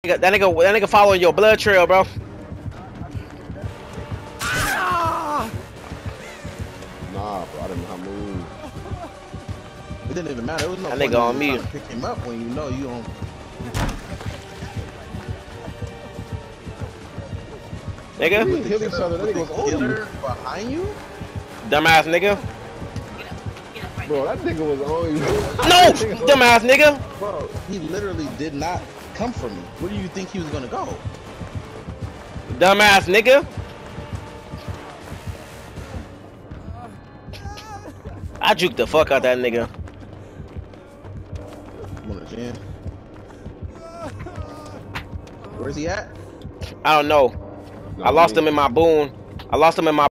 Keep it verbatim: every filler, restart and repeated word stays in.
That nigga, that nigga following your blood trail, bro. Nah, bro, I didn't know how to move. It didn't even matter. It was no That point nigga on in me. trying to pick him up when you know you don't. Nigga. We hit each other. That nigga was on you. Behind you? Dumbass nigga. Bro, that nigga was on you. No! Dumbass nigga. Bro, he literally did not come for me. Where do you think he was gonna go? Dumbass nigga. I juked the fuck out that nigga. I'm on the gym. Where's he at? I don't know. I lost him in my boon. I lost him in my